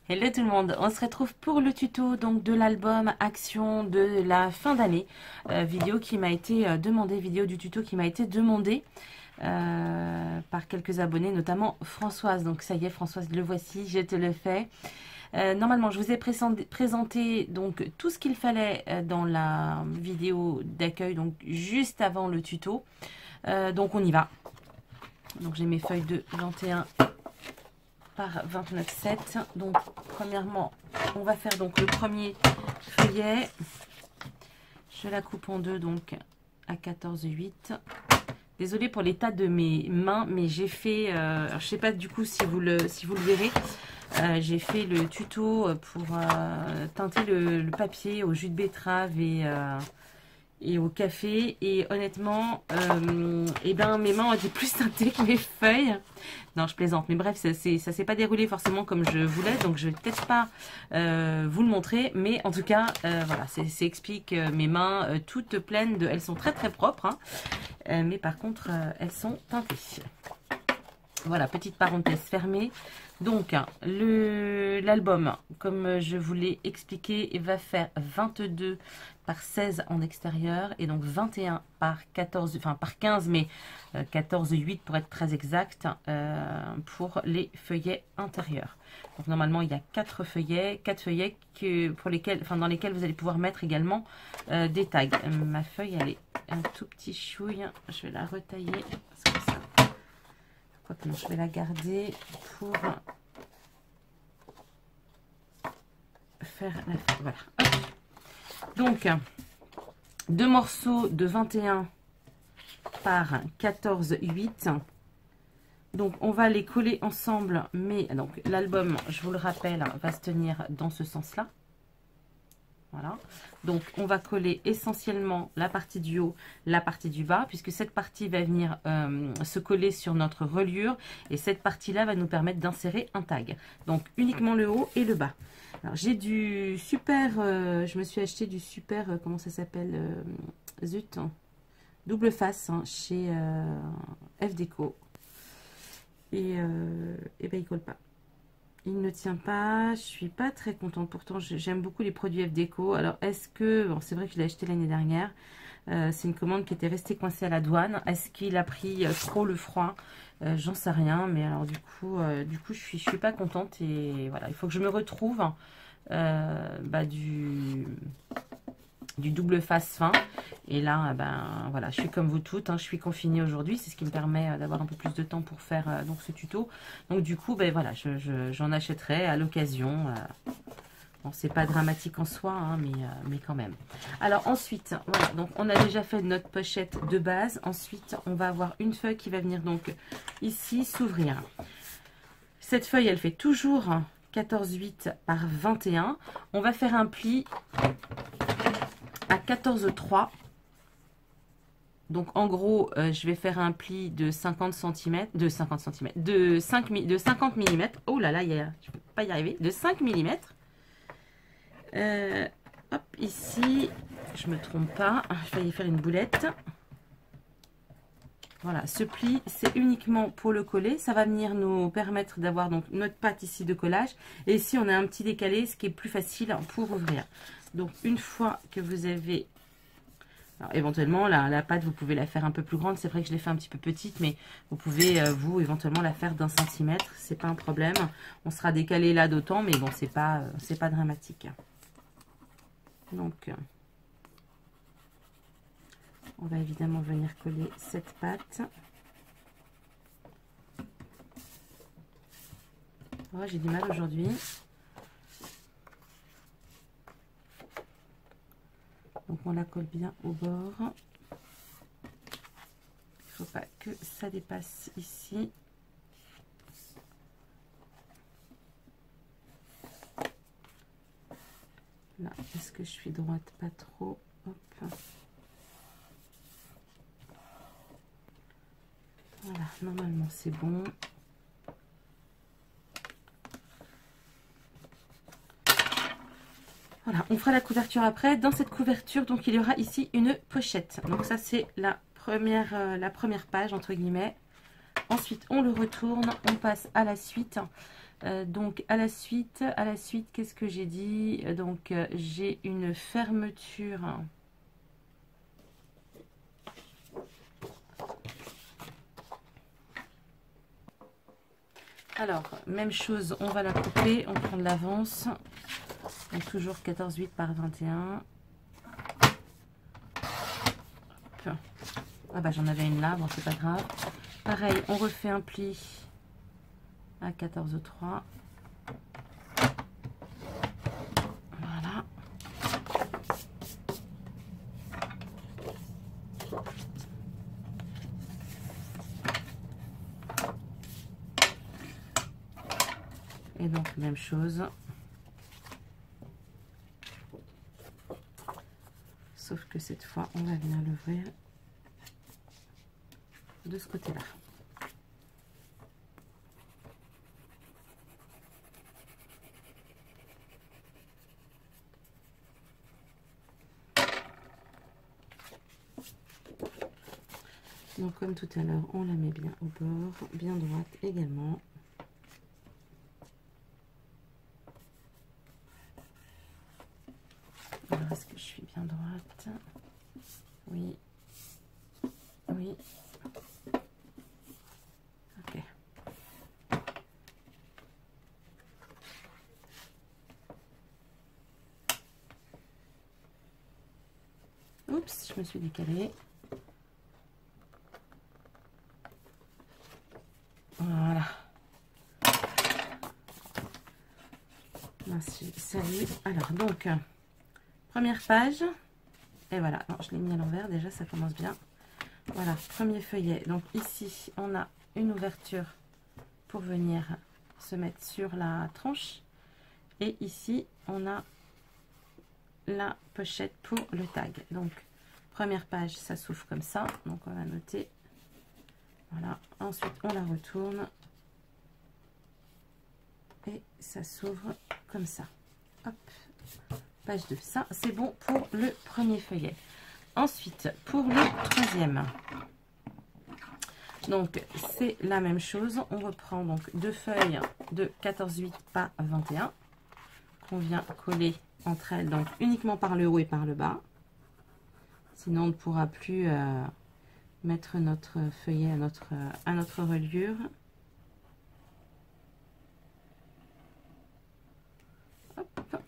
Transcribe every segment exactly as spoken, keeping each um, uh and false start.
Hello tout le monde, on se retrouve pour le tuto donc de l'album Action de la fin d'année, euh, vidéo qui m'a été euh, demandée, vidéo du tuto qui m'a été demandée euh, par quelques abonnés, notamment Françoise. Donc ça y est Françoise, le voici, je te le fais. Euh, normalement je vous ai présenté, présenté donc tout ce qu'il fallait euh, dans la vidéo d'accueil, donc juste avant le tuto. Euh, donc on y va. Donc j'ai mes feuilles de vingt et un par vingt-neuf sept. Donc premièrement on va faire donc le premier feuillet, je la coupe en deux donc à quatorze huit. Désolée pour l'état de mes mains, mais j'ai fait euh, je sais pas du coup si vous le si vous le verrez, euh, j'ai fait le tuto pour euh, teinter le, le papier au jus de betterave et euh, et au café, et honnêtement euh, et ben mes mains ont été plus teintées que mes feuilles. Non, je plaisante, mais bref, ça ça s'est pas déroulé forcément comme je voulais, donc je vais peut-être pas euh, vous le montrer, mais en tout cas euh, voilà, c'est explique euh, mes mains euh, toutes pleines de, elles sont très très propres hein, euh, mais par contre euh, elles sont teintées. Voilà, petite parenthèse fermée. Donc le l'album, comme je vous l'ai expliqué, va faire vingt-deux par seize en extérieur et donc vingt et un par quatorze, enfin par quinze, mais euh, quatorze huit pour être très exact, euh, pour les feuillets intérieurs. Donc normalement il y a quatre feuillets, quatre feuillets que, pour lesquels, enfin dans lesquels vous allez pouvoir mettre également euh, des tags. Ma feuille elle est un tout petit chouille, je vais la retailler parce que ça. Quoique, je vais la garder pour faire la... Voilà. Hop. Donc, deux morceaux de vingt et un par quatorze huit. Donc, on va les coller ensemble. Mais donc l'album, je vous le rappelle, va se tenir dans ce sens-là. Voilà, donc on va coller essentiellement la partie du haut, la partie du bas, puisque cette partie va venir euh, se coller sur notre reliure, et cette partie-là va nous permettre d'insérer un tag. Donc uniquement le haut et le bas. Alors j'ai du super, euh, je me suis acheté du super, euh, comment ça s'appelle, euh, zut, hein, double face hein, chez euh, F Déco, et, euh, et ben il colle pas. Il ne tient pas, je suis pas très contente. Pourtant, j'aime beaucoup les produits F Déco. Alors, est-ce que... Bon, c'est vrai que je l'ai acheté l'année dernière. Euh, c'est une commande qui était restée coincée à la douane. Est-ce qu'il a pris euh, trop le froid? euh, J'en sais rien. Mais alors, du coup, euh, du coup je suis, je suis pas contente. Et voilà, il faut que je me retrouve euh, bah, du... du double face fin. Et là ben voilà, je suis comme vous toutes hein, je suis confinée aujourd'hui, c'est ce qui me permet d'avoir un peu plus de temps pour faire euh, donc ce tuto. Donc du coup ben voilà, je, je, j'en achèterai à l'occasion. euh, bon, c'est pas dramatique en soi hein, mais, euh, mais quand même. Alors ensuite voilà, donc on a déjà fait notre pochette de base. Ensuite on va avoir une feuille qui va venir donc ici s'ouvrir. Cette feuille elle fait toujours quatorze huit par vingt et un. On va faire un pli à quatorze trois. Donc en gros, euh, je vais faire un pli de cinquante centimètres, de cinquante centimètres, de, cinq, de cinquante millimètres. Oh là là, y a, je ne peux pas y arriver. De cinq millimètres. Euh, hop, ici, je me trompe pas. Je vais y faire une boulette. Voilà, ce pli, c'est uniquement pour le coller. Ça va venir nous permettre d'avoir donc notre pâte ici de collage. Et ici, on a un petit décalé, ce qui est plus facile pour ouvrir. Donc une fois que vous avez... Alors, éventuellement, la, la pâte, vous pouvez la faire un peu plus grande. C'est vrai que je l'ai fait un petit peu petite, mais vous pouvez, euh, vous, éventuellement la faire d'un centimètre. C'est pas un problème. On sera décalé là d'autant, mais bon, c'est pas, euh, c'est pas dramatique. Donc, euh, on va évidemment venir coller cette pâte. Oh, j'ai du mal aujourd'hui. Donc on la colle bien au bord. Il ne faut pas que ça dépasse ici. Là, est-ce que je suis droite? Pas trop. Hop. Voilà, normalement c'est bon. Voilà, on fera la couverture après. Dans cette couverture, donc il y aura ici une pochette. Donc ça c'est la première, euh, la première page entre guillemets. Ensuite on le retourne, on passe à la suite. Euh, donc à la suite, à la suite, qu'est-ce que j'ai dit? Donc euh, j'ai une fermeture. Alors, même chose, on va la couper, on prend de l'avance. Donc toujours quatorze virgule huit par vingt et un. Hop. Ah bah j'en avais une là, bon c'est pas grave. Pareil, on refait un pli à quatorze virgule trois. Voilà. Et donc même chose. Sauf que cette fois, on va venir l'ouvrir de ce côté-là. Donc comme tout à l'heure, on la met bien au bord, bien droite également. Alors est-ce que je suis bien droite? Oui. Oui. Ok. Oups, je me suis décalée. Voilà. Merci, salut. Alors, donc, première page. Et voilà. Non, je l'ai mis à l'envers. Déjà, ça commence bien. Voilà, premier feuillet. Donc, ici, on a une ouverture pour venir se mettre sur la tranche. Et ici, on a la pochette pour le tag. Donc, première page, ça s'ouvre comme ça. Donc, on va noter. Voilà, ensuite on la retourne et ça s'ouvre comme ça. Hop, page deux. Ça, c'est bon pour le premier feuillet. Ensuite, pour le troisième, donc c'est la même chose. On reprend donc deux feuilles de quatorze virgule huit par vingt et un qu'on vient coller entre elles, donc uniquement par le haut et par le bas. Sinon, on ne pourra plus euh, mettre notre feuillet à notre, à notre reliure. Hop.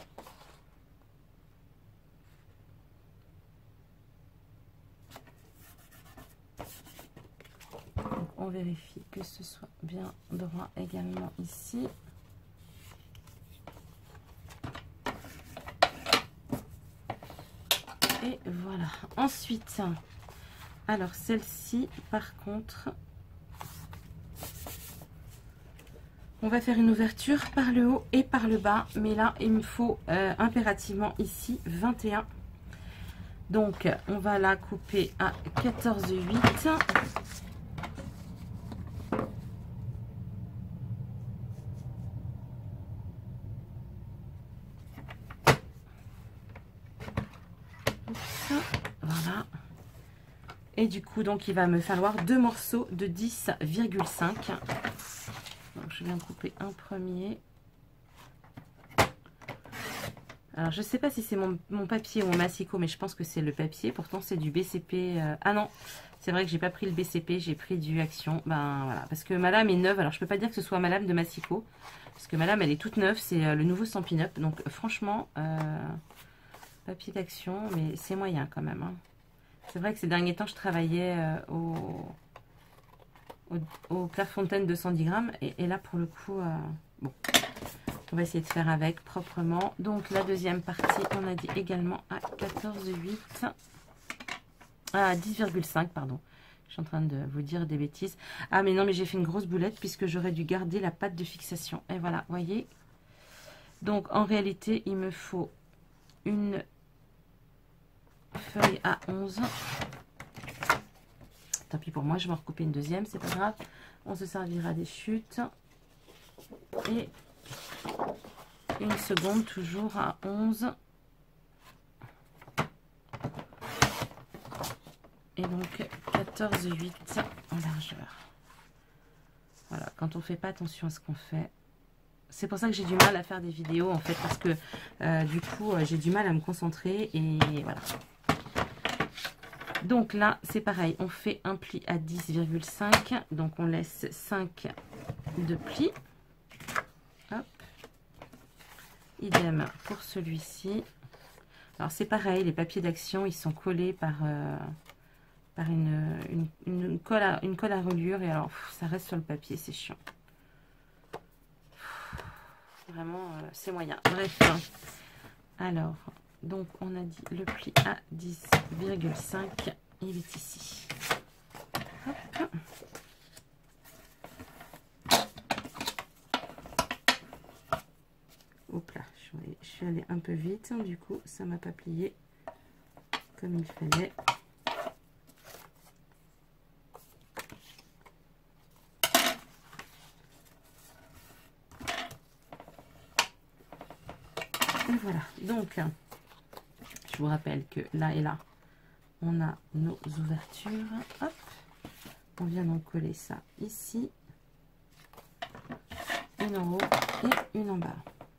Donc, on vérifie que ce soit bien droit également ici. Et voilà. Ensuite, alors celle-ci, par contre, on va faire une ouverture par le haut et par le bas. Mais là, il me faut euh, impérativement ici vingt et un. Donc, on va la couper à quatorze virgule huit. Voilà. Et du coup, donc, il va me falloir deux morceaux de dix virgule cinq. Donc, je viens couper un premier. Alors, je ne sais pas si c'est mon, mon papier ou mon massicot, mais je pense que c'est le papier. Pourtant, c'est du B C P. Euh... Ah non, c'est vrai que j'ai pas pris le B C P, j'ai pris du Action. Ben voilà, parce que ma lame est neuve. Alors, je peux pas dire que ce soit ma lame de massicot, parce que ma lame, elle est toute neuve. C'est euh, le nouveau Stampin' Up. Donc, franchement, euh, papier d'Action, mais c'est moyen quand même. Hein. C'est vrai que ces derniers temps, je travaillais euh, au, au, au Clairefontaine de cent dix grammes. Et, et là, pour le coup, euh, bon, on va essayer de faire avec proprement. Donc, la deuxième partie, on a dit également à quatorze virgule huit. À dix virgule cinq, pardon. Je suis en train de vous dire des bêtises. Ah, mais non, mais j'ai fait une grosse boulette puisque j'aurais dû garder la patte de fixation. Et voilà, voyez. Donc, en réalité, il me faut une feuille à onze. Tant pis pour moi, je vais en recouper une deuxième, c'est pas grave. On se servira des chutes. Et une seconde, toujours à onze. Et donc quatorze virgule huit en largeur. Voilà, quand on ne fait pas attention à ce qu'on fait, C'est pour ça que j'ai du mal à faire des vidéos en fait, parce que euh, du coup euh, j'ai du mal à me concentrer et voilà. Donc là c'est pareil, on fait un pli à dix virgule cinq, donc on laisse cinq de plis. Hop. Idem pour celui-ci. Alors c'est pareil, les papiers d'action ils sont collés par, euh, par une, une, une, colle à, une colle à reliure et alors pff, ça reste sur le papier, c'est chiant. Vraiment, euh, c'est moyen. Bref. Alors, donc on a dit le pli à dix virgule cinq. Il est ici. Hop. Hop là, je suis, allée, je suis allée un peu vite. Du coup, ça m'a pas plié comme il fallait. Et voilà, donc je vous rappelle que là et là, on a nos ouvertures. Hop, on vient donc coller ça ici, une en haut et une en bas.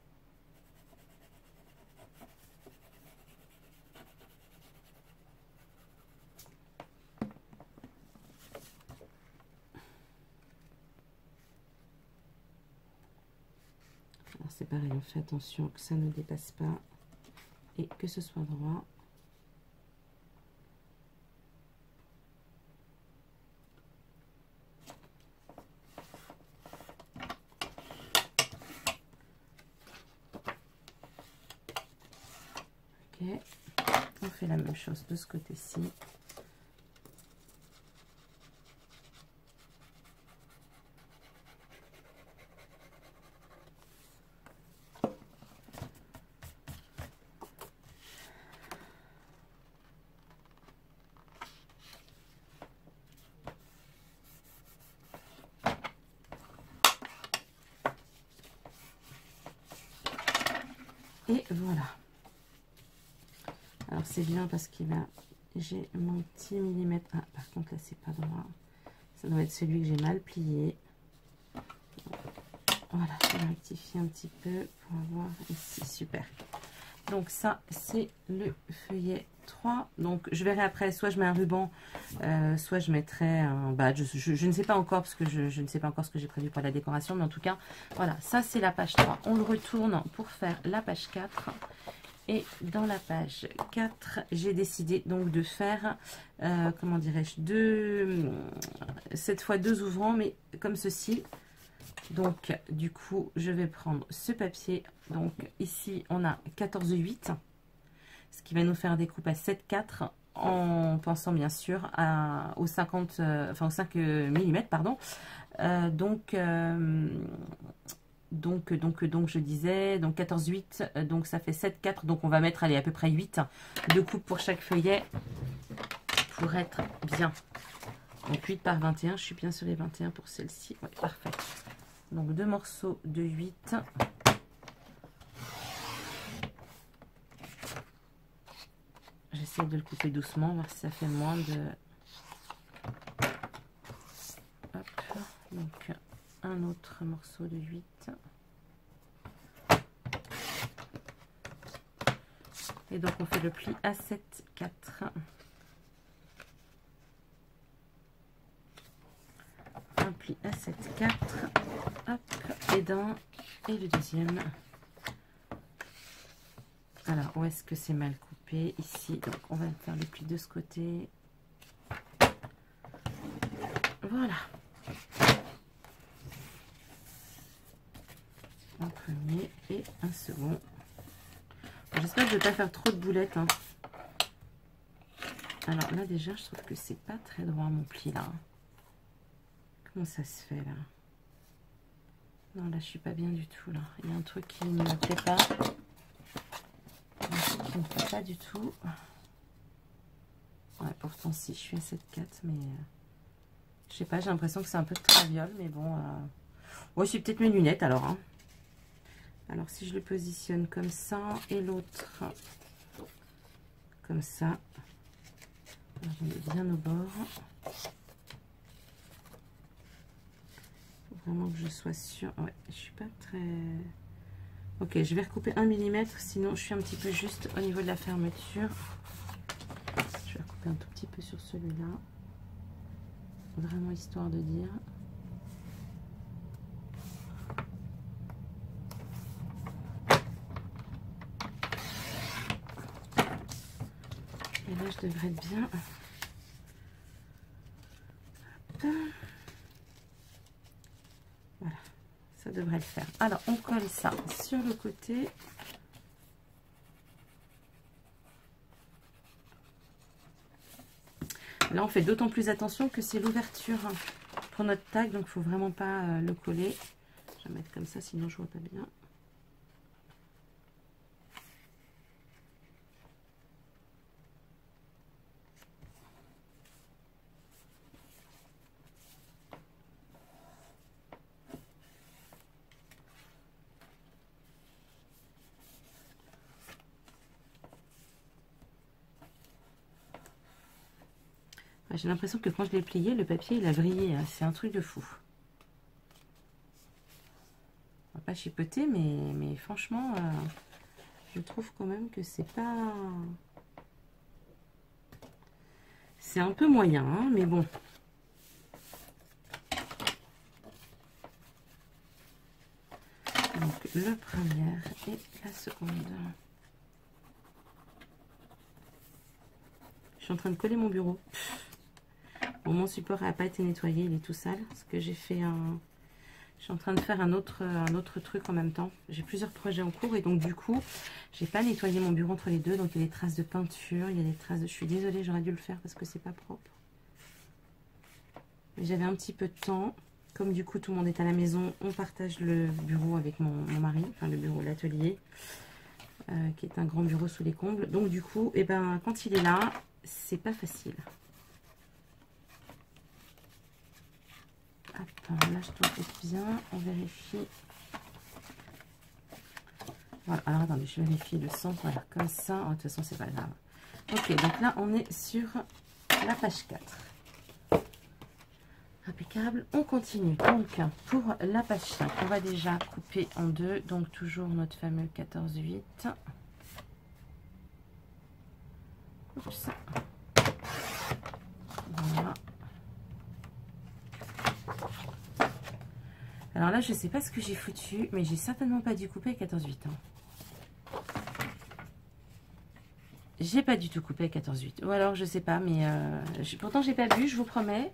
Alors c'est pareil, on fait attention que ça ne dépasse pas et que ce soit droit. Ok, on fait la même chose de ce côté-ci. Et voilà. Alors c'est bien parce qu'il a, j'ai mon petit millimètre. Ah, par contre là c'est pas droit. Ça doit être celui que j'ai mal plié. Voilà, je vais rectifier un petit peu pour avoir ici. Super. Donc ça c'est le feuillet trois. Donc je verrai après, soit je mets un ruban, euh, soit je mettrai un badge. Je, je, je ne sais pas encore parce que je, je ne sais pas encore ce que j'ai prévu pour la décoration. Mais en tout cas, voilà, ça c'est la page trois. On le retourne pour faire la page quatre. Et dans la page quatre, j'ai décidé donc de faire, euh, comment dirais-je, deux, cette fois deux ouvrants, mais comme ceci. Donc, du coup, je vais prendre ce papier. Donc, ici, on a quatorze huit, ce qui va nous faire des coupes à sept quatre, en pensant bien sûr à, aux cinquante, euh, enfin aux cinq millimètres, pardon. Euh, donc, euh, Donc, donc, donc, je disais, donc quatorze huit, donc ça fait sept quatre, donc on va mettre, allez, à peu près huit, deux coupes pour chaque feuillet, pour être bien. Donc huit par vingt et un, je suis bien sur les vingt et un pour celle-ci, ouais, parfait. Donc deux morceaux de huit. J'essaie de le couper doucement, voir si ça fait moins de... Hop, donc un autre morceau de huit. Et donc on fait le pli à sept quatre. Un pli à sept quatre. Hop, et d'un. Et le deuxième. Alors, où est-ce que c'est mal coupé? Ici. Donc on va faire le pli de ce côté. Voilà. Un premier et un second. J'espère que je ne vais pas faire trop de boulettes. Hein. Alors là déjà, je trouve que c'est pas très droit mon pli là. Comment ça se fait là? Non, là je suis pas bien du tout là. Il y a un truc qui ne me plaît pas. Un truc qui ne me plaît pas du tout. Ouais, pourtant si, je suis à sept quatre, mais euh, je sais pas, j'ai l'impression que c'est un peu de traviole, mais bon. Euh... Ouais, c'est peut-être mes lunettes alors. Hein. Alors si je le positionne comme ça et l'autre comme ça, je mets bien au bord. vraiment que je sois sûre. Ouais, je suis pas très... Ok, je vais recouper un millimètre, sinon je suis un petit peu juste au niveau de la fermeture. Je vais recouper un tout petit peu sur celui-là. Vraiment histoire de dire. Et là, je devrais être bien. Hop. Voilà, ça devrait le faire. Alors, on colle ça sur le côté. Là, on fait d'autant plus attention que c'est l'ouverture pour notre tag, donc il ne faut vraiment pas euh, le coller. Je vais mettre comme ça, sinon je vois pas bien. J'ai l'impression que quand je l'ai plié, le papier il a vrillé. C'est un truc de fou. On va pas chipoter, mais, mais franchement, euh, je trouve quand même que c'est pas... C'est un peu moyen, hein, mais bon. Donc, la première et la seconde. Je suis en train de coller mon bureau. Bon, mon support n'a pas été nettoyé, il est tout sale. Parce que j'ai fait un... Je suis en train de faire un autre, un autre truc en même temps. J'ai plusieurs projets en cours et donc du coup, j'ai pas nettoyé mon bureau entre les deux. Donc il y a des traces de peinture, il y a des traces de... Je suis désolée, j'aurais dû le faire parce que c'est pas propre. Mais j'avais un petit peu de temps. Comme du coup tout le monde est à la maison, on partage le bureau avec mon, mon mari. Enfin le bureau, l'atelier. Euh, qui est un grand bureau sous les combles. Donc du coup, eh ben, quand il est là, c'est pas facile. Hop, là je dois être bien, on vérifie. Voilà, alors attendez, je vérifie le centre, voilà, comme ça. Oh, de toute façon, c'est pas grave. Ok, donc là, on est sur la page quatre. Impeccable, on continue. Donc, pour la page cinq, on va déjà couper en deux. Donc, toujours notre fameux quatorze huit. Oups. Voilà. Alors là, je sais pas ce que j'ai foutu, mais j'ai certainement pas dû couper à quatorze huit. Hein. J'ai pas du tout coupé à quatorze huit. Ou alors, je sais pas, mais euh, je, pourtant, j'ai pas vu, je vous promets.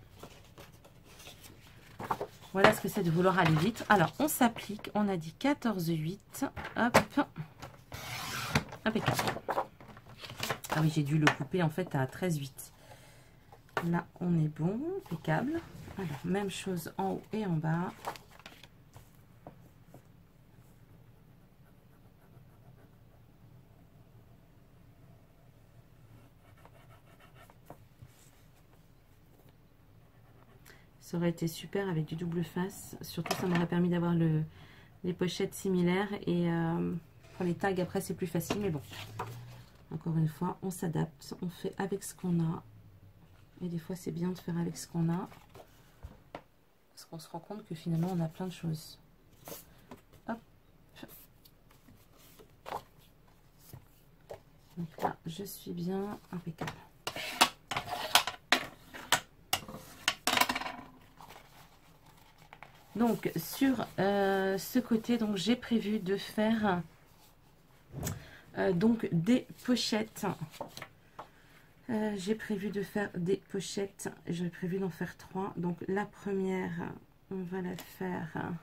Voilà ce que c'est de vouloir aller vite. Alors, on s'applique. On a dit quatorze huit. Hop. Impeccable. Ah oui, j'ai dû le couper en fait à treize huit. Là, on est bon. Impeccable. Alors, même chose en haut et en bas. Ça aurait été super avec du double face. Surtout, ça m'aurait permis d'avoir le, les pochettes similaires. Et euh, pour les tags, après, c'est plus facile. Mais bon, encore une fois, on s'adapte. On fait avec ce qu'on a. Et des fois, c'est bien de faire avec ce qu'on a. Parce qu'on se rend compte que finalement, on a plein de choses. Hop. Donc là, je suis bien impeccable. Donc sur euh, ce côté, donc j'ai prévu de faire euh, donc des pochettes. Euh, j'ai prévu de faire des pochettes. J'ai prévu d'en faire trois. Donc la première, on va la faire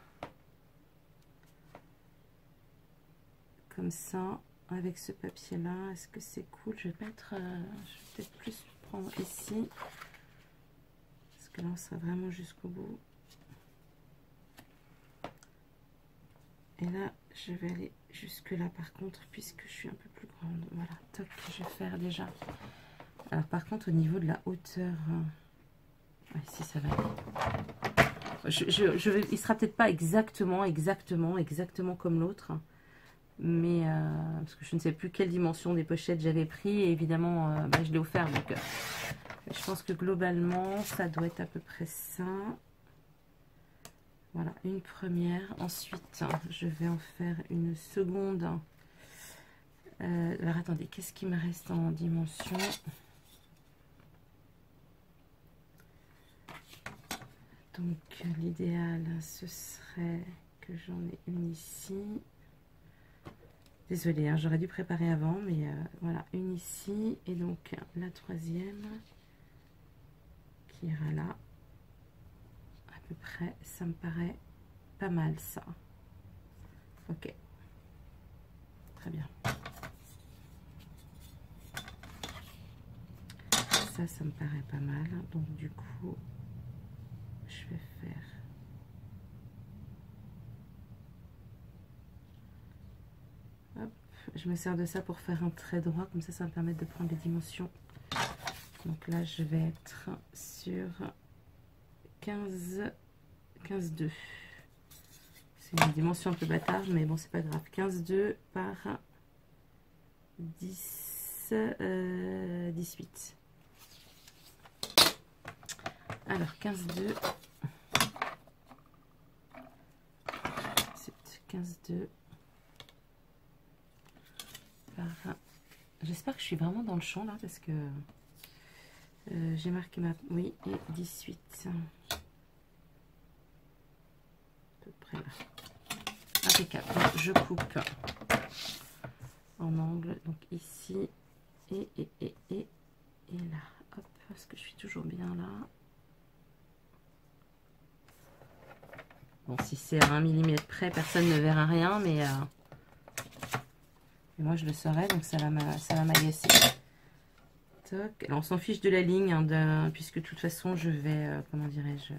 comme ça, avec ce papier-là. Est-ce que c'est cool? Je vais pas être. Euh, je vais peut-être plus prendre ici, parce que là, on sera vraiment jusqu'au bout. Et là, je vais aller jusque là par contre, puisque je suis un peu plus grande. Voilà, toc, je vais faire déjà. Alors par contre, au niveau de la hauteur, ouais, si ça va aller. Je, je, je vais, il sera peut-être pas exactement, exactement, exactement comme l'autre. Mais, euh, parce que je ne sais plus quelle dimension des pochettes j'avais pris. Et évidemment, euh, bah, je l'ai offert. Donc, euh, je pense que globalement, ça doit être à peu près ça. Voilà, une première. Ensuite, je vais en faire une seconde. Euh, alors, attendez, qu'est-ce qui me reste en dimension? Donc, l'idéal, ce serait que j'en ai une ici. Désolée, hein, j'aurais dû préparer avant, mais euh, voilà, une ici. Et donc, la troisième qui ira là. À peu près, ça me paraît pas mal, ça. Ok. Très bien. Ça, ça me paraît pas mal. Donc, du coup, je vais faire... Hop, je me sers de ça pour faire un trait droit. Comme ça, ça va me permettre de prendre les dimensions. Donc là, je vais être sur quinze, quinze deux. C'est une dimension un peu bâtarde, mais bon, c'est pas grave. quinze deux par dix, euh, dix-huit. Alors, quinze deux. C'est quinze deux. Par... J'espère que je suis vraiment dans le champ là, parce que euh, j'ai marqué ma... Oui, et dix-huit. À peu près là. Impeccable. Donc, je coupe en angle, donc ici et, et, et, et, et là. Hop, parce que je suis toujours bien là. Bon, si c'est à un millimètre près, personne ne verra rien, mais, euh, mais moi je le saurai, donc ça va m'agacer. Toc. Alors on s'en fiche de la ligne, hein, de, puisque de toute façon je vais, euh, comment dirais-je...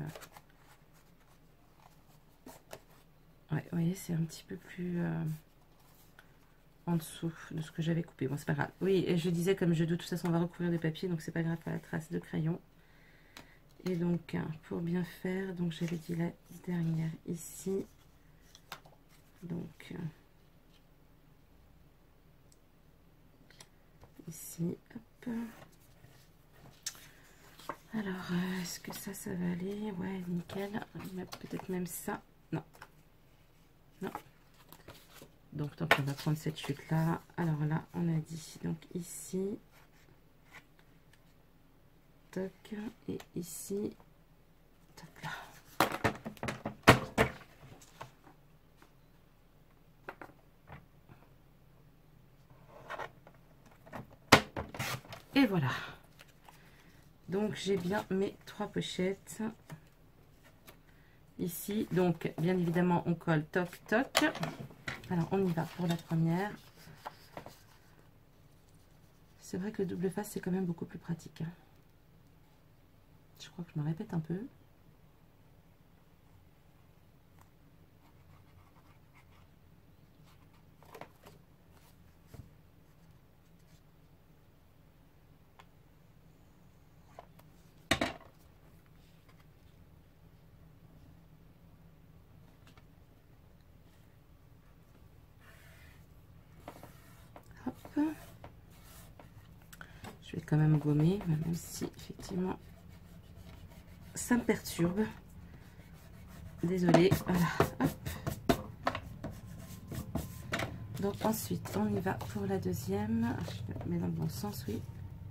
Ouais, vous voyez, c'est un petit peu plus euh, en dessous de ce que j'avais coupé. Bon, c'est pas grave. Oui, et je disais, comme je de toute façon on va recouvrir des papiers, donc c'est pas grave, pas la trace de crayon. Et donc, pour bien faire, donc j'avais dit la dernière ici. Donc, ici, hop. Alors, est-ce que ça, ça va aller? Ouais, nickel. Peut-être même ça. Non. Non. Donc, donc, on va prendre cette chute-là. Alors là, on a dit, donc ici. Toc. Et ici. Toc là. Et voilà. Donc, j'ai bien mes trois pochettes. Ici, donc, bien évidemment, on colle toc, toc. Alors, on y va pour la première. C'est vrai que le double face, c'est quand même beaucoup plus pratique. Je crois que je me répète un peu. Hop. Je vais quand même gommer, même si effectivement ça me perturbe. Désolée. Voilà. Hop. Donc ensuite, on y va pour la deuxième. Je mets dans le bon sens, oui.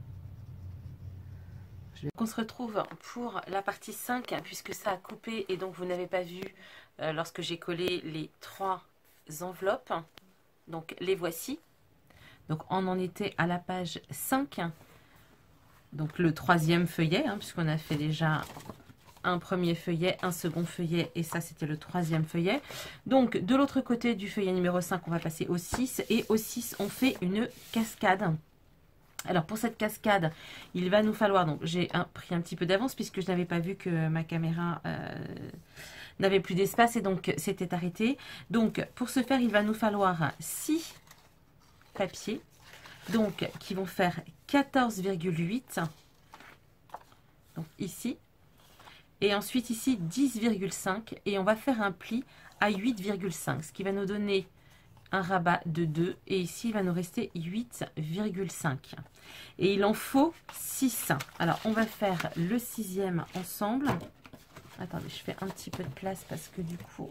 Je vais... On se retrouve pour la partie cinq, puisque ça a coupé et donc vous n'avez pas vu euh, lorsque j'ai collé les trois enveloppes. Donc les voici. Donc on en était à la page cinq. Donc le troisième feuillet, hein, puisqu'on a fait déjà un premier feuillet, un second feuillet, et ça c'était le troisième feuillet. Donc de l'autre côté du feuillet numéro cinq, on va passer au six, et au six on fait une cascade. Alors pour cette cascade, il va nous falloir, donc j'ai pris un petit peu d'avance puisque je n'avais pas vu que ma caméra euh, n'avait plus d'espace et donc c'était arrêté. Donc pour ce faire, il va nous falloir six papiers, donc qui vont faire quatorze virgule huit, donc ici. Et ensuite ici dix virgule cinq et on va faire un pli à huit virgule cinq, ce qui va nous donner un rabat de deux et ici il va nous rester huit virgule cinq et il en faut six. Alors on va faire le sixième ensemble. Attendez, je fais un petit peu de place parce que du coup...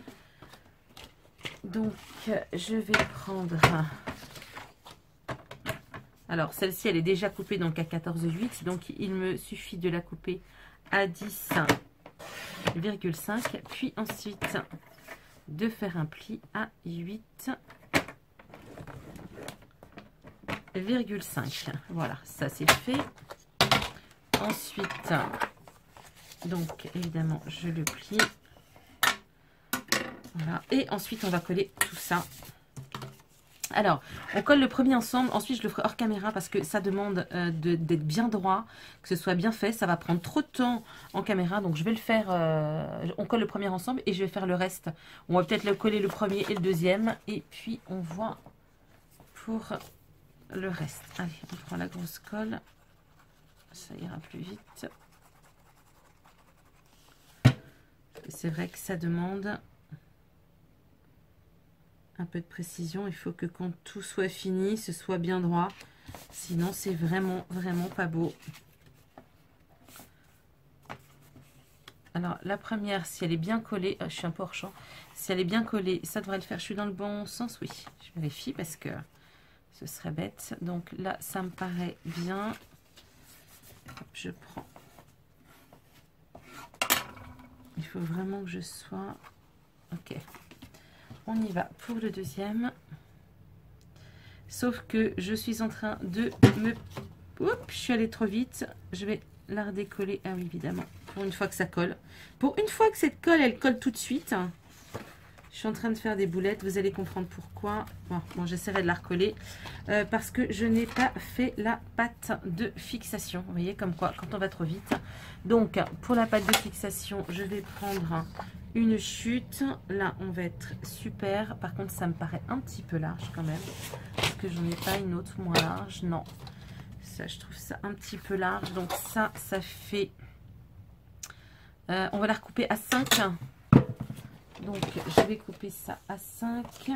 Donc, je vais prendre... Alors, celle-ci, elle est déjà coupée donc à quatorze virgule huit. Donc, il me suffit de la couper à dix virgule cinq. Puis ensuite, de faire un pli à huit virgule cinq. Voilà, ça c'est fait. Ensuite, donc, évidemment, je le plie. Voilà. Et ensuite, on va coller tout ça. Alors, on colle le premier ensemble, ensuite je le ferai hors caméra parce que ça demande euh, d'être bien droit, que ce soit bien fait. Ça va prendre trop de temps en caméra, donc je vais le faire, euh, on colle le premier ensemble et je vais faire le reste. On va peut-être le coller le premier et le deuxième et puis on voit pour le reste. Allez, on prend la grosse colle, ça ira plus vite. C'est vrai que ça demande... un peu de précision, il faut que quand tout soit fini, ce soit bien droit. Sinon, c'est vraiment, vraiment pas beau. Alors, la première, si elle est bien collée, euh, je suis un peu hors champ. Si elle est bien collée, ça devrait le faire. Je suis dans le bon sens, oui. Je vérifie parce que ce serait bête. Donc là, ça me paraît bien. Hop, je prends. Il faut vraiment que je sois... Ok. On y va pour le deuxième. Sauf que je suis en train de me... Oups, je suis allée trop vite. Je vais la redécoller. Ah oui, évidemment. Pour une fois que ça colle. Pour une fois que cette colle, elle colle tout de suite. Je suis en train de faire des boulettes. Vous allez comprendre pourquoi. Bon, bon j'essaierai de la recoller. Euh, parce que je n'ai pas fait la pâte de fixation. Vous voyez, comme quoi, quand on va trop vite. Donc, pour la pâte de fixation, je vais prendre... une chute. Là, on va être super. Par contre, ça me paraît un petit peu large quand même. Est-ce que j'en ai pas une autre moins large? Non. Ça, je trouve ça un petit peu large. Donc ça, ça fait... Euh, on va la recouper à cinq. Donc, je vais couper ça à cinq.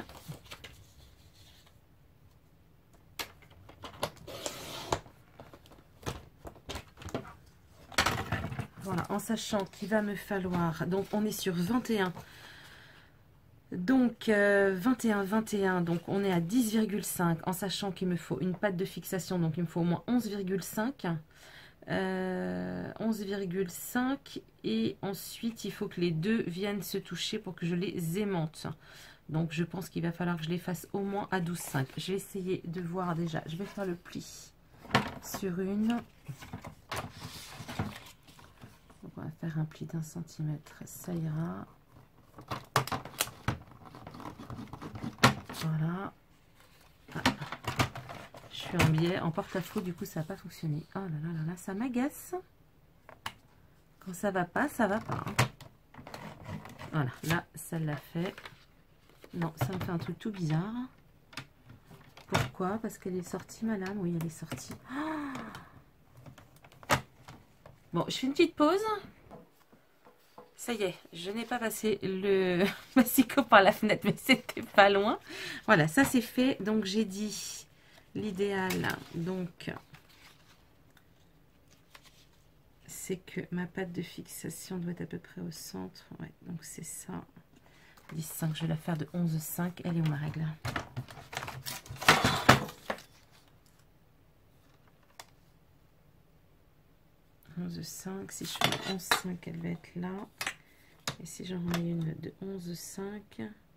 Voilà, en sachant qu'il va me falloir... Donc, on est sur vingt et un. Donc, euh, vingt et un, vingt et un. Donc, on est à dix virgule cinq. En sachant qu'il me faut une pâte de fixation. Donc, il me faut au moins onze virgule cinq. Euh, onze virgule cinq. Et ensuite, il faut que les deux viennent se toucher pour que je les aimante. Donc, je pense qu'il va falloir que je les fasse au moins à douze virgule cinq. Je vais essayer de voir déjà. Je vais faire le pli sur une... Donc on va faire un pli d'un centimètre, ça ira. Voilà. Ah. Je suis en biais, en porte-à-faux, du coup ça n'a pas fonctionné. Oh là là là là, ça m'agace. Quand ça va pas, ça va pas. Hein. Voilà, là ça l'a fait. Non, ça me fait un truc tout bizarre. Pourquoi? Parce qu'elle est sortie, ma lame. Oui, elle est sortie. Oh, bon, je fais une petite pause. Ça y est, je n'ai pas passé le massicot par la fenêtre, mais c'était pas loin. Voilà, ça c'est fait. Donc j'ai dit l'idéal, donc c'est que ma pâte de fixation doit être à peu près au centre. Ouais, donc c'est ça. dix virgule cinq, je vais la faire de onze virgule cinq. Elle est où ma règle? onze virgule cinq, si je fais onze virgule cinq, elle va être là. Et si j'en remets une de onze virgule cinq,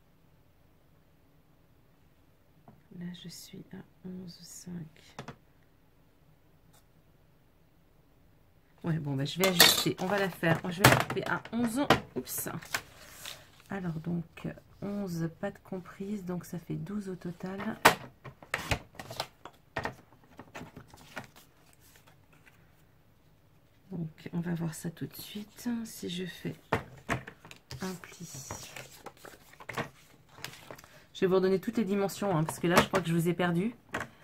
là je suis à onze virgule cinq. Ouais, bon, bah, je vais ajuster. On va la faire. Je vais la couper à onze. Oups. Alors, donc, onze pattes comprises. Donc, ça fait douze au total. Donc, on va voir ça tout de suite. Si je fais un pli. Je vais vous redonner toutes les dimensions, hein, parce que là, je crois que je vous ai perdu.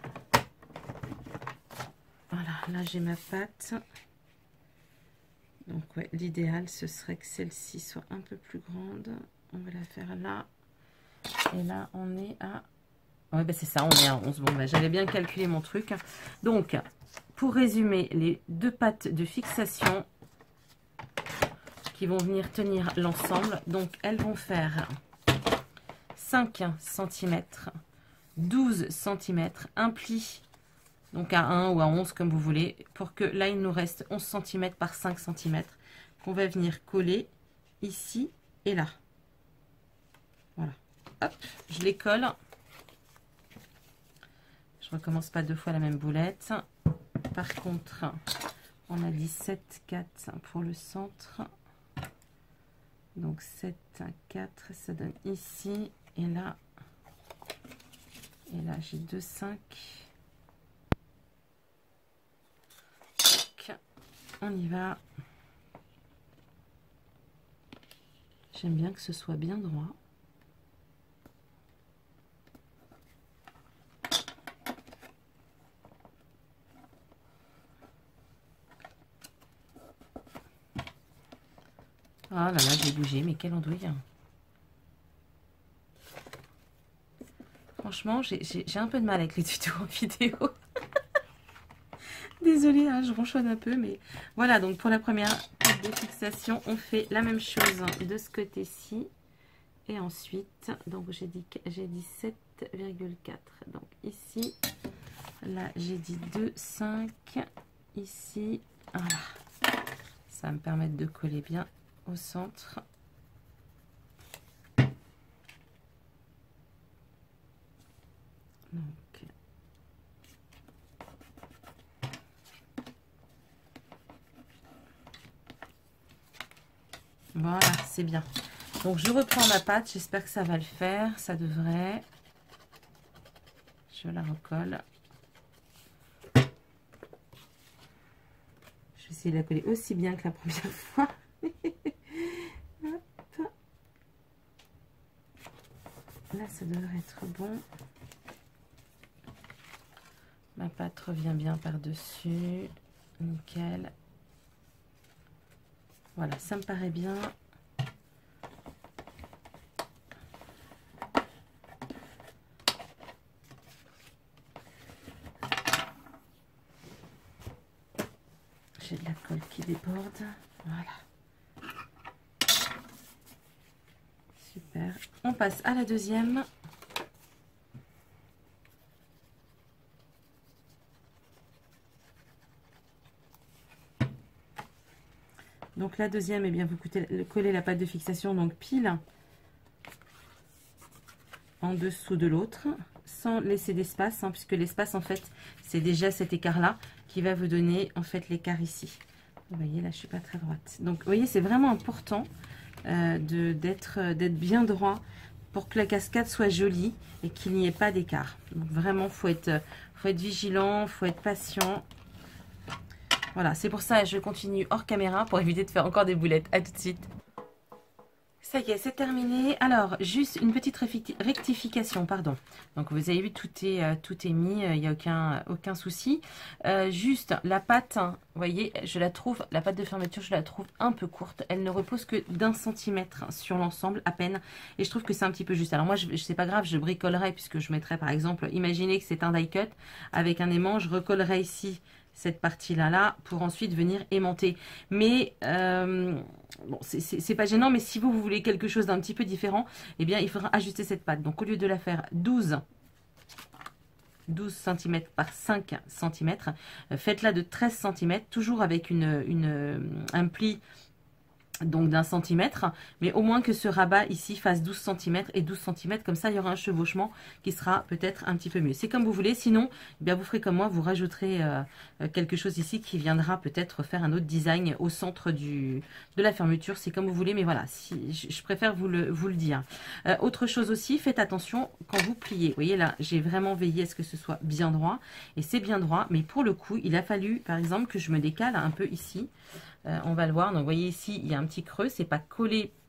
Voilà, là, j'ai ma pâte. Donc, ouais, l'idéal, ce serait que celle-ci soit un peu plus grande. On va la faire là. Et là, on est à... Ouais, ben c'est ça, on est à onze. Bon, ben, j'avais bien calculé mon truc. Donc, pour résumer, les deux pattes de fixation qui vont venir tenir l'ensemble. Donc, elles vont faire cinq centimètres, douze centimètres, un pli, donc à un ou à onze comme vous voulez, pour que là, il nous reste onze centimètres par cinq centimètres qu'on va venir coller ici et là. Voilà. Hop, je les colle. Je recommence pas deux fois la même boulette. Par contre, on a dit sept, quatre pour le centre. Donc sept, quatre, ça donne ici. Et là, et là j'ai deux, cinq. On y va. J'aime bien que ce soit bien droit. Ah là là, j'ai bougé, mais quelle andouille. Franchement, j'ai un peu de mal avec les tutos en vidéo. Désolée, hein, je ronchonne un peu, mais voilà. Donc pour la première de fixation, on fait la même chose de ce côté-ci. Et ensuite, donc j'ai dit, j'ai dit sept virgule quatre. Donc ici, là j'ai dit deux, cinq. Ici, voilà. Ça va me permettre de coller bien au centre. Donc, voilà, c'est bien. Donc, je reprends ma pâte. J'espère que ça va le faire. Ça devrait. Je la recolle. Je vais essayer de la coller aussi bien que la première fois. Hop. Là, ça devrait être bon. Ma pâte revient bien par-dessus. Nickel. Voilà, ça me paraît bien. J'ai de la colle qui déborde. Voilà. Super. On passe à la deuxième. Donc la deuxième, eh bien, vous collez la pâte de fixation, donc pile en dessous de l'autre, sans laisser d'espace, hein, puisque l'espace, en fait, c'est déjà cet écart-là qui va vous donner, en fait, l'écart ici. Vous voyez, là, je suis pas très droite. Donc, vous voyez, c'est vraiment important euh, d'être d'être bien droit pour que la cascade soit jolie et qu'il n'y ait pas d'écart. Donc, vraiment, il faut être, faut être vigilant, il faut être patient. Voilà, c'est pour ça que je continue hors caméra pour éviter de faire encore des boulettes. À tout de suite. Ça y est, c'est terminé. Alors, juste une petite rectification, pardon. Donc, vous avez vu, tout est, euh, tout est mis, il euh, n'y a aucun, aucun souci. Euh, juste, la pâte, hein, vous voyez, je la trouve, la pâte de fermeture, je la trouve un peu courte. Elle ne repose que d'un centimètre sur l'ensemble, à peine. Et je trouve que c'est un petit peu juste. Alors, moi, je, c'est pas grave, je bricolerai, puisque je mettrai, par exemple, imaginez que c'est un die cut. Avec un aimant, je recollerai ici cette partie-là, là, pour ensuite venir aimanter. Mais, euh, bon, c'est pas gênant, mais si vous, vous voulez quelque chose d'un petit peu différent, eh bien, il faudra ajuster cette pâte. Donc, au lieu de la faire douze centimètres par cinq centimètres, faites-la de treize centimètres, toujours avec une, une, un pli donc d'un centimètre, mais au moins que ce rabat ici fasse douze centimètres et douze centimètres, comme ça il y aura un chevauchement qui sera peut-être un petit peu mieux. C'est comme vous voulez, sinon eh bien vous ferez comme moi, vous rajouterez euh, quelque chose ici qui viendra peut-être faire un autre design au centre du, de la fermeture, c'est comme vous voulez, mais voilà, si, je, je préfère vous le, vous le dire. Euh, autre chose aussi, faites attention quand vous pliez. Vous voyez là, j'ai vraiment veillé à ce que ce soit bien droit, et c'est bien droit, mais pour le coup, il a fallu par exemple que je me décale un peu ici. Euh, on va le voir, donc vous voyez ici il y a un petit creux, c'est pas collé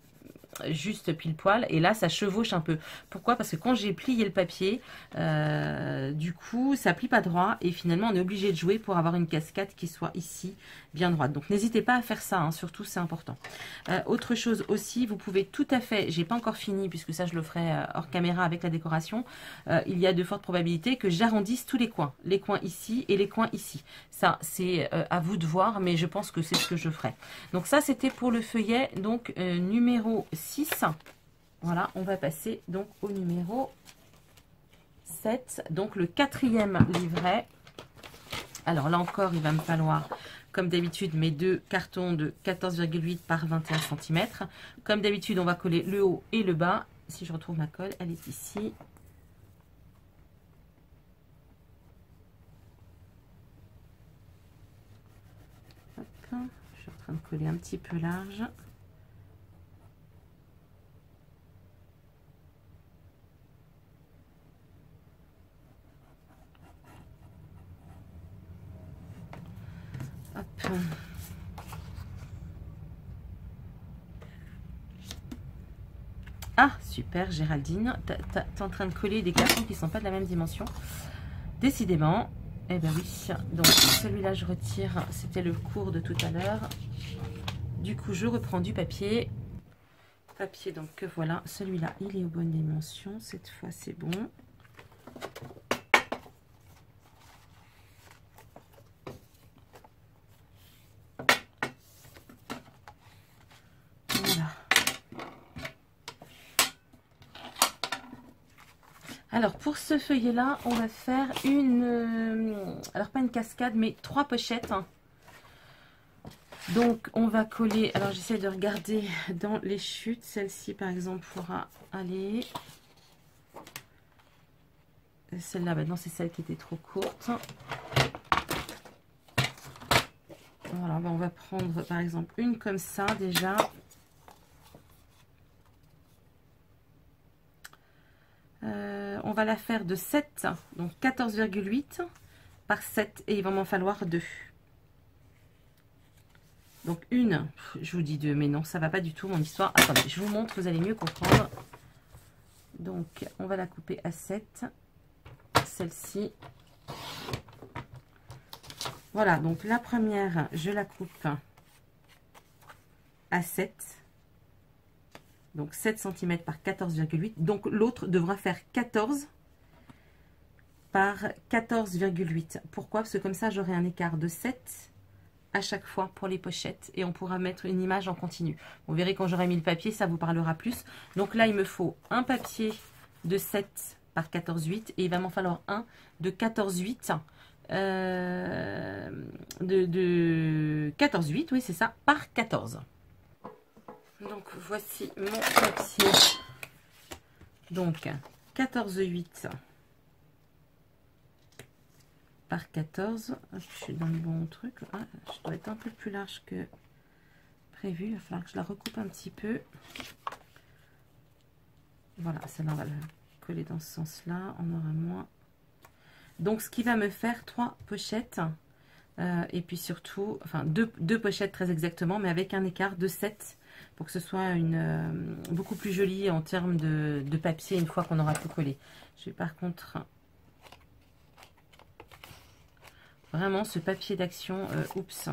juste pile poil. Et là, ça chevauche un peu. Pourquoi? Parce que quand j'ai plié le papier, euh, du coup, ça plie pas droit. Et finalement, on est obligé de jouer pour avoir une cascade qui soit ici, bien droite. Donc, n'hésitez pas à faire ça. Hein, surtout, c'est important. Euh, autre chose aussi, vous pouvez tout à fait, j'ai pas encore fini, puisque ça, je le ferai euh, hors caméra avec la décoration. Euh, il y a de fortes probabilités que j'arrondisse tous les coins. Les coins ici et les coins ici. Ça, c'est euh, à vous de voir, mais je pense que c'est ce que je ferai. Donc ça, c'était pour le feuillet, donc euh, numéro six. Voilà, on va passer donc au numéro sept, donc le quatrième livret. Alors là encore, il va me falloir, comme d'habitude, mes deux cartons de quatorze virgule huit par vingt et un centimètres. Comme d'habitude, on va coller le haut et le bas. Si je retrouve ma colle, elle est ici. Je suis en train de coller un petit peu large. Hop. Ah, super, Géraldine. T'es en train de coller des cartons qui ne sont pas de la même dimension. Décidément. Eh bien oui. Donc, celui-là, je retire. C'était le cours de tout à l'heure. Du coup, je reprends du papier. Papier, donc voilà. Celui-là, il est aux bonnes dimensions. Cette fois, c'est bon. Voilà. Alors, pour ce feuillet-là, on va faire une... Euh, alors, pas une cascade, mais trois pochettes. Hein. Donc, on va coller... Alors, j'essaie de regarder dans les chutes. Celle-ci, par exemple, pourra aller. Celle-là, maintenant, c'est celle qui était trop courte. Voilà, ben, on va prendre, par exemple, une comme ça, déjà. Euh, on va la faire de sept, donc quatorze virgule huit par sept. Et il va m'en falloir deux. Donc une, je vous dis deux, mais non, ça va pas du tout mon histoire. Attendez, je vous montre, vous allez mieux comprendre. Donc, on va la couper à sept. Celle-ci. Voilà, donc la première, je la coupe à sept. Donc sept centimètres par quatorze virgule huit. Donc l'autre devra faire quatorze par quatorze virgule huit. Pourquoi? Parce que comme ça, j'aurai un écart de sept à chaque fois pour les pochettes et on pourra mettre une image en continu. Vous verrez quand j'aurai mis le papier, ça vous parlera plus. Donc là, il me faut un papier de sept par quatorze virgule huit et il va m'en falloir un de quatorze virgule huit. Euh, de, de quatorze virgule huit, oui, c'est ça, par quatorze. Donc, voici mon papier. Donc, quatorze virgule huit par quatorze. Hop, je suis dans le bon truc. Ah, je dois être un peu plus large que prévu. Il va falloir que je la recoupe un petit peu. Voilà, celle-là, on va la coller dans ce sens-là. On aura moins. Donc, ce qui va me faire trois pochettes. Euh, et puis surtout, enfin, deux, deux pochettes très exactement, mais avec un écart de sept pour que ce soit une, euh, beaucoup plus joli en termes de, de papier une fois qu'on aura tout collé. Je vais par contre... Vraiment, ce papier d'action, euh, oups.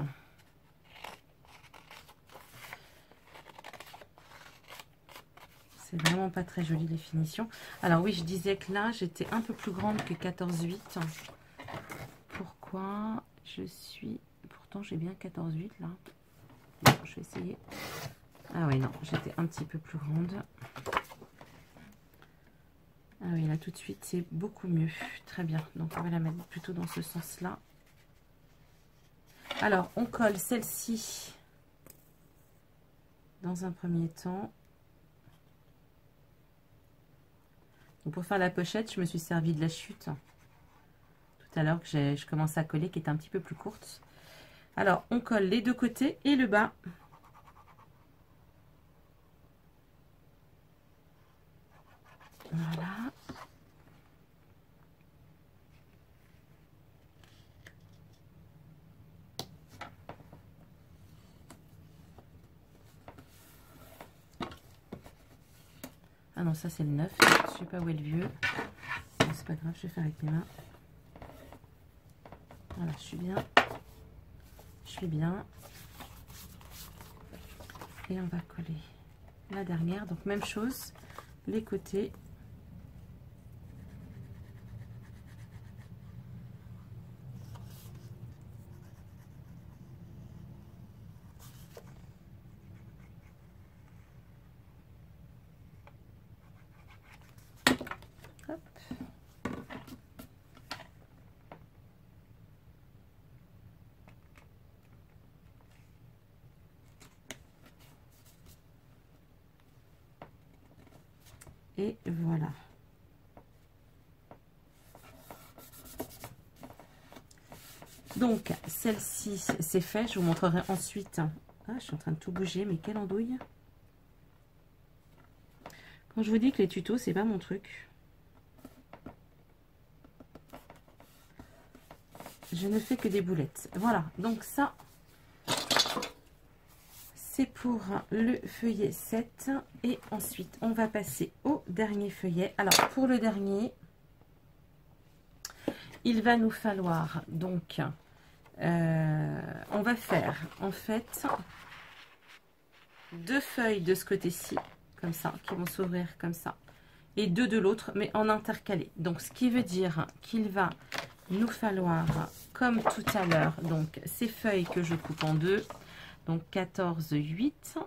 C'est vraiment pas très joli les finitions. Alors oui, je disais que là, j'étais un peu plus grande que quatorze virgule huit. Pourquoi je suis... Pourtant, j'ai bien quatorze virgule huit là. Bon, je vais essayer. Ah oui, non, j'étais un petit peu plus grande. Ah oui, là, tout de suite, c'est beaucoup mieux. Très bien. Donc, on va la mettre plutôt dans ce sens-là. Alors, on colle celle-ci dans un premier temps. Donc, pour faire la pochette, je me suis servi de la chute tout à l'heure que je commençais à coller, qui est un petit peu plus courte. Alors, on colle les deux côtés et le bas. Voilà. Ah non, ça c'est le neuf. Je sais pas où est le vieux. Bon, c'est pas grave, je vais faire avec mes mains. Voilà, je suis bien. Je suis bien. Et on va coller la dernière. Donc même chose, les côtés. Hop. Et voilà. Donc, celle-ci, c'est fait. Je vous montrerai ensuite. Ah, je suis en train de tout bouger, mais quelle andouille. Quand je vous dis que les tutos, c'est pas mon truc. Je ne fais que des boulettes. Voilà, donc ça, c'est pour le feuillet sept. Et ensuite, on va passer au dernier feuillet. Alors, pour le dernier, il va nous falloir, donc, euh, on va faire, en fait, deux feuilles de ce côté-ci, comme ça, qui vont s'ouvrir comme ça. Et deux de l'autre, mais en intercalé. Donc, ce qui veut dire qu'il va nous falloir, comme tout à l'heure, donc ces feuilles que je coupe en deux. Donc, quatorze, huit.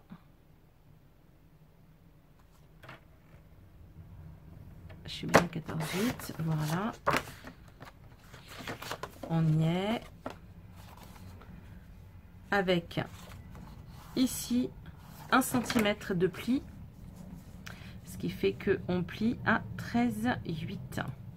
Je suis bien quatorze, huit. Voilà. On y est. Avec ici un centimètre de pli. Ce qui fait qu'on plie à treize, huit.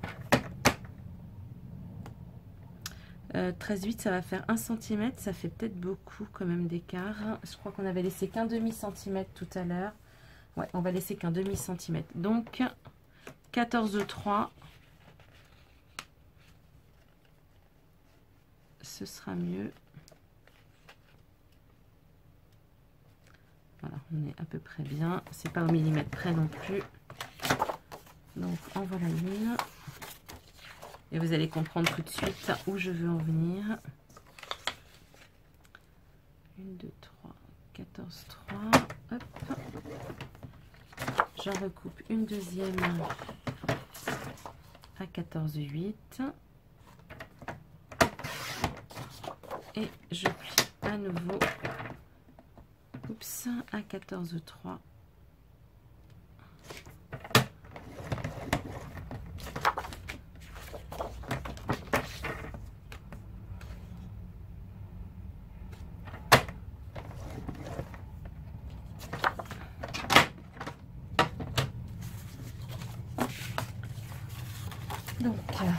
Euh, treize, huit, ça va faire un centimètre. Ça fait peut-être beaucoup quand même d'écart. Je crois qu'on avait laissé qu'un demi-centimètre tout à l'heure. Ouais, on va laisser qu'un demi-centimètre. Donc, quatorze, trois. Ce sera mieux. Voilà, on est à peu près bien. C'est pas au millimètre près non plus. Donc, en voilà une. Et vous allez comprendre tout de suite où je veux en venir. un, deux, trois, quatorze, trois. Hop. J'en recoupe une deuxième à quatorze, huit. Et je plie à nouveau. Oups, à quatorze, trois. Donc,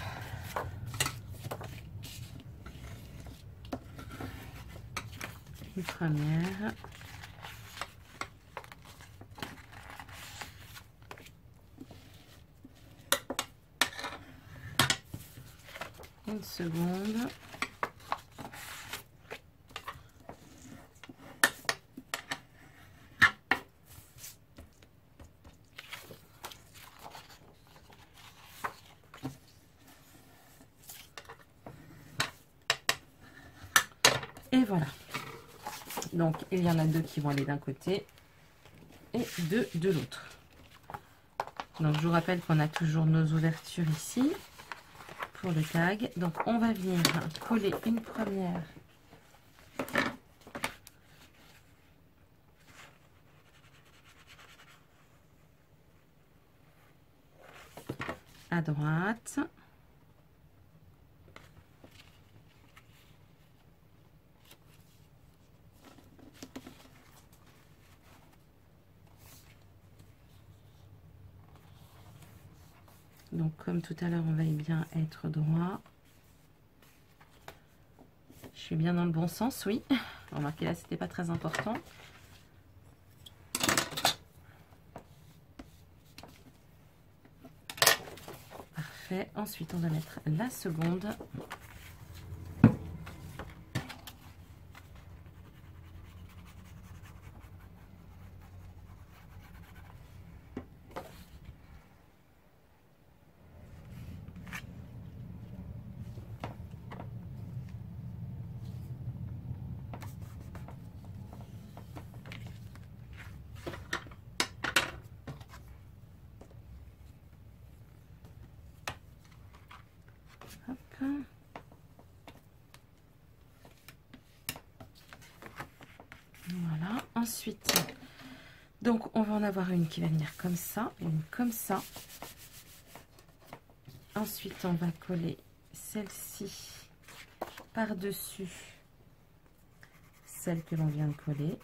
une première. Une seconde. Et voilà. Donc, il y en a deux qui vont aller d'un côté et deux de l'autre. Donc, je vous rappelle qu'on a toujours nos ouvertures ici pour le tag. Donc, on va venir coller une première à droite. Donc, comme tout à l'heure, on va bien être droit. Je suis bien dans le bon sens, oui. Remarquez, là, c'était pas très important. Parfait. Ensuite, on va mettre la seconde. Voilà. Ensuite, donc on va en avoir une qui va venir comme ça, une comme ça. Ensuite, on va coller celle-ci par-dessus celle que l'on vient de coller.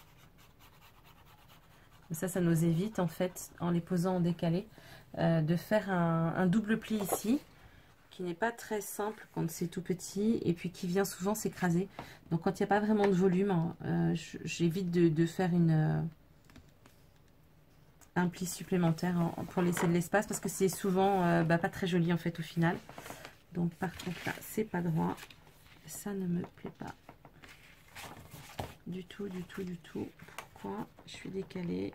Ça, ça nous évite en fait, en les posant en décalé, euh, de faire un, un double pli ici, qui n'est pas très simple quand c'est tout petit, et puis qui vient souvent s'écraser. Donc quand il n'y a pas vraiment de volume, hein, euh, j'évite de, de faire une, euh, un pli supplémentaire hein, pour laisser de l'espace, parce que c'est souvent euh, bah, pas très joli en fait au final. Donc par contre là, c'est pas droit, ça ne me plaît pas du tout, du tout, du tout. Pourquoi je suis décalée?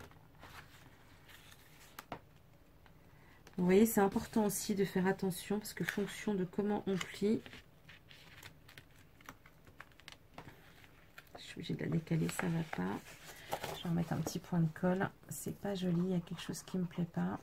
Vous voyez, c'est important aussi de faire attention parce que fonction de comment on plie, je suis obligée de la décaler, ça va pas. Je vais remettre un petit point de colle, c'est pas joli, il y a quelque chose qui me plaît pas.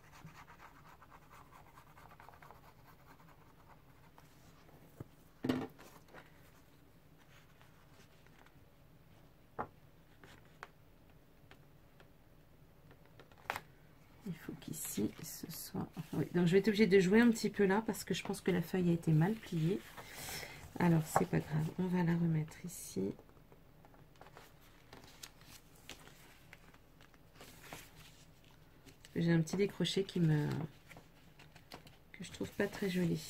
Il faut qu'ici ce soit... Oui, donc je vais être obligée de jouer un petit peu là parce que je pense que la feuille a été mal pliée. Alors c'est pas grave, on va la remettre ici. J'ai un petit décroché qui me... que je trouve pas très joli.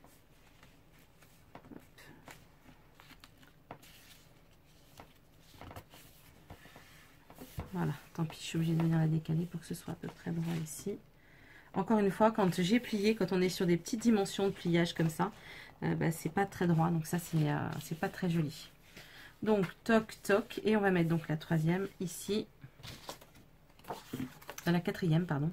Voilà, tant pis, je suis obligée de venir la décaler pour que ce soit à peu près droit ici. Encore une fois, quand j'ai plié, quand on est sur des petites dimensions de pliage comme ça, euh, bah, c'est pas très droit, donc ça c'est euh, c'est pas très joli. Donc toc toc, et on va mettre donc la troisième ici, dans la quatrième pardon.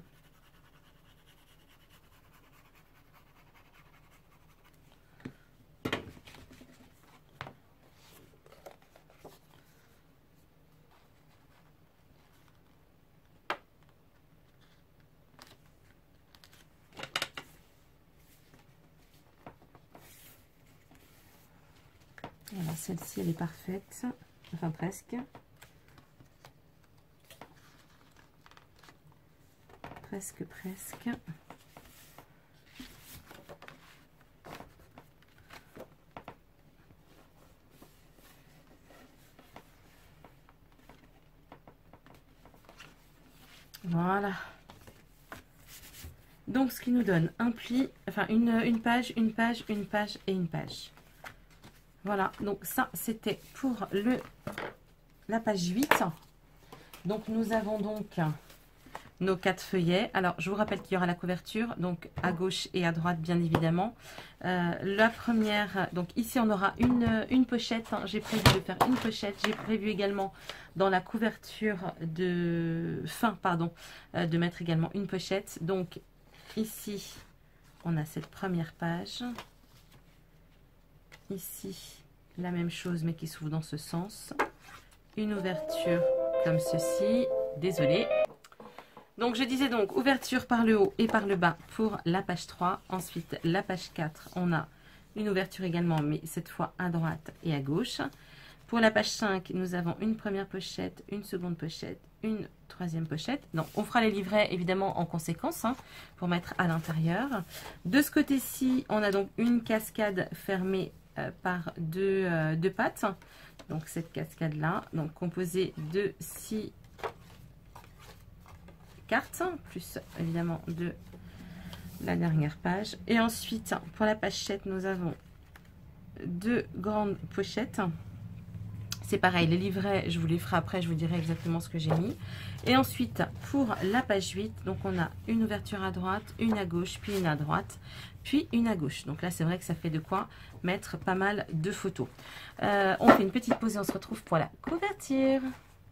Voilà, celle-ci elle est parfaite, enfin presque. Presque, presque. Voilà. Donc ce qui nous donne un pli, enfin une, une page, une page, une page et une page. Voilà, donc ça c'était pour le la page huit. Donc nous avons donc nos quatre feuillets. Alors je vous rappelle qu'il y aura la couverture, donc à gauche et à droite bien évidemment. Euh, la première, donc ici on aura une, une pochette, hein. J'ai prévu de faire une pochette. J'ai prévu également dans la couverture de fin, pardon, euh, de mettre également une pochette. Donc ici on a cette première page. Ici, la même chose, mais qui s'ouvre dans ce sens. Une ouverture comme ceci. Désolée. Donc, je disais donc ouverture par le haut et par le bas pour la page trois. Ensuite, la page quatre, on a une ouverture également, mais cette fois à droite et à gauche. Pour la page cinq, nous avons une première pochette, une seconde pochette, une troisième pochette. Donc, on fera les livrets évidemment en conséquence hein, pour mettre à l'intérieur. De ce côté-ci, on a donc une cascade fermée par deux, euh, deux pattes, donc cette cascade là, donc composée de six cartes plus évidemment de la dernière page. Et ensuite pour la page sept, nous avons deux grandes pochettes. C'est pareil, les livrets je vous les ferai après, je vous dirai exactement ce que j'ai mis. Et ensuite pour la page huit, donc on a une ouverture à droite, une à gauche, puis une à droite, puis une à gauche. Donc là c'est vrai que ça fait de quoi mettre pas mal de photos. Euh, on fait une petite pause et on se retrouve pour la couverture.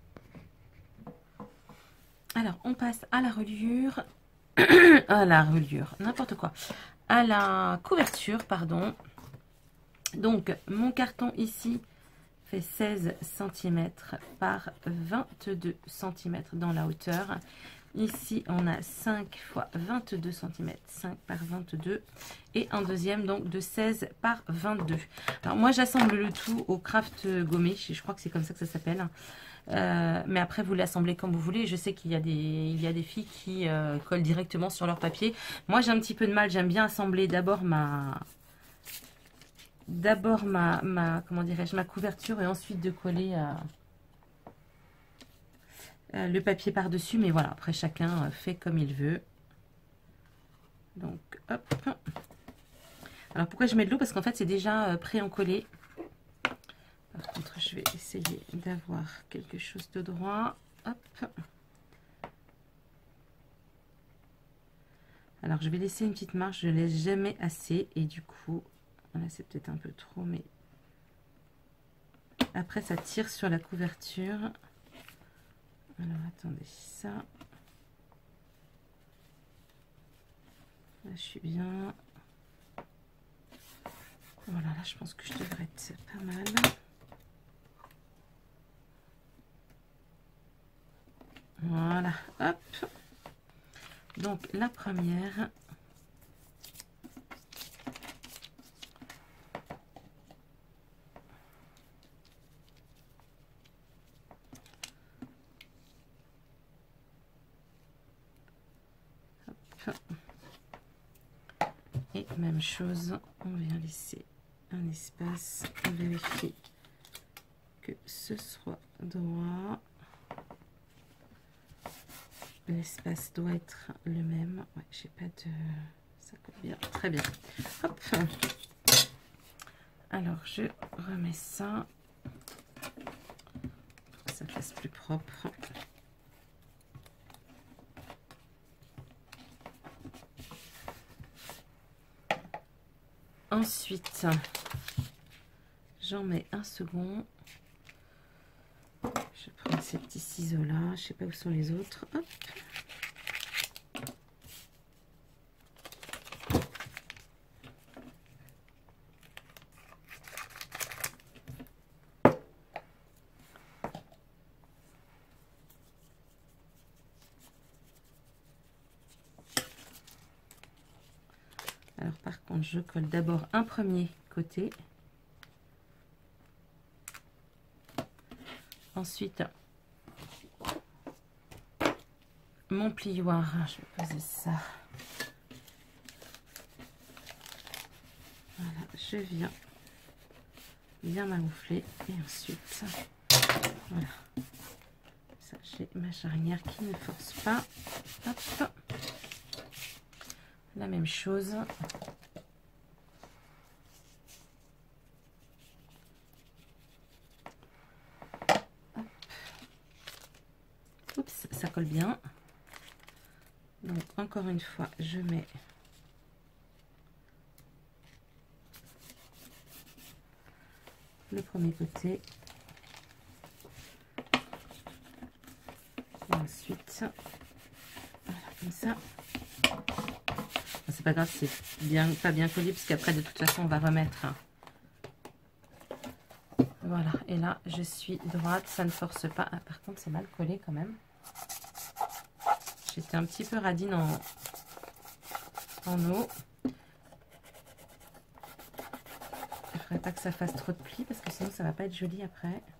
Alors on passe à la reliure, à la reliure, n'importe quoi, à la couverture, pardon. Donc mon carton ici fait seize centimètres par vingt-deux centimètres dans la hauteur. Ici, on a cinq fois vingt-deux centimètres, cinq par vingt-deux. Et un deuxième, donc, de seize par vingt-deux. Alors, moi, j'assemble le tout au craft gommé. Je crois que c'est comme ça que ça s'appelle. Euh, mais après, vous l'assemblez comme vous voulez. Je sais qu'il y a des, il y a des filles qui euh, collent directement sur leur papier. Moi, j'ai un petit peu de mal. J'aime bien assembler d'abord ma... D'abord ma, ma, comment dirais-je, ma couverture et ensuite de coller... Euh, Euh, le papier par-dessus, mais voilà, après chacun euh, fait comme il veut. Donc, hop. Alors, pourquoi je mets de l'eau? Parce qu'en fait, c'est déjà euh, pré-encollé. Par contre, je vais essayer d'avoir quelque chose de droit. Hop. Alors, je vais laisser une petite marge, je ne laisse jamais assez. Et du coup, voilà, c'est peut-être un peu trop, mais après, ça tire sur la couverture. Alors, attendez, ça. Là, je suis bien. Voilà, là, je pense que je devrais être pas mal. Voilà, hop. Donc, la première. Et même chose, on vient laisser un espace, on vérifie que ce soit droit. L'espace doit être le même. Ouais, j'ai pas de... Ça colle bien, très bien. Hop. Alors, je remets ça pour que ça fasse plus propre. Ensuite, j'en mets un second. Je prends ces petits ciseaux là. Je sais pas où sont les autres. Hop. Alors par contre, je colle d'abord un premier côté. Ensuite, mon plioir, je vais poser ça. Voilà, je viens bien magoufler et ensuite, voilà. Ça, j'ai ma charnière qui ne force pas. Hop. La même chose. Hop. Oups, ça colle bien. Donc encore une fois, je mets le premier côté. Et ensuite, voilà, comme ça. C'est pas grave, c'est bien, pas bien collé, parce qu'après, de toute façon, on va remettre. Voilà, et là, je suis droite, ça ne force pas. Ah, par contre, c'est mal collé quand même. J'étais un petit peu radine en, en eau. Il ne faudrait pas que ça fasse trop de plis, parce que sinon, ça va pas être joli après.